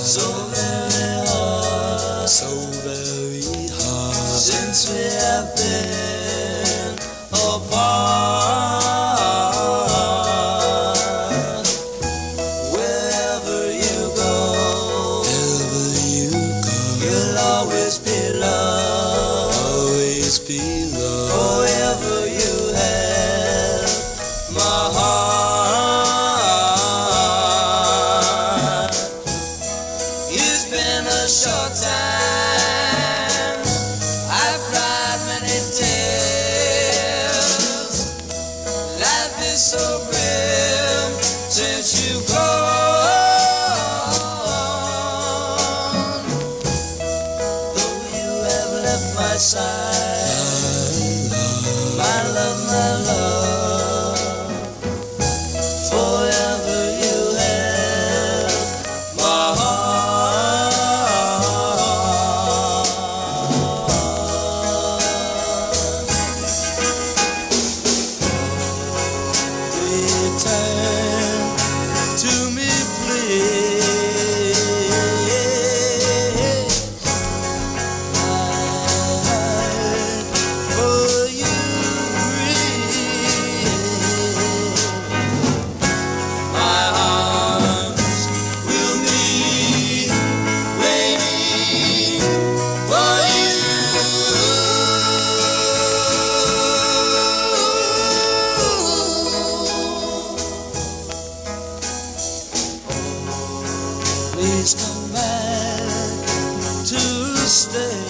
so very hard, so very hard, since we have been apart. Wherever you go, you'll always be loved, always be loved. forever you have my heart. It's been a short time, I've cried many tears. Life is so grim since you've gone. Though you have left my side, my love, forever you have my heart. Return to me, please. For you breathe. My arms will be waiting for you. Please come back to stay,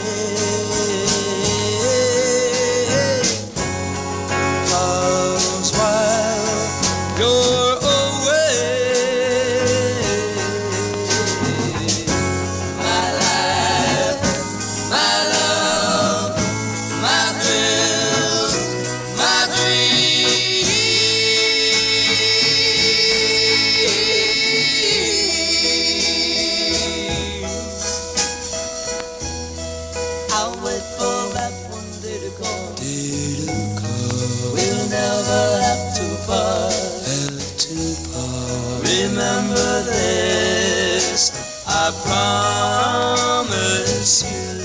'cause while you're away, my life, my love, my thrill, my I'll wait for that one day to come. We'll never have to part. Remember this, I promise you.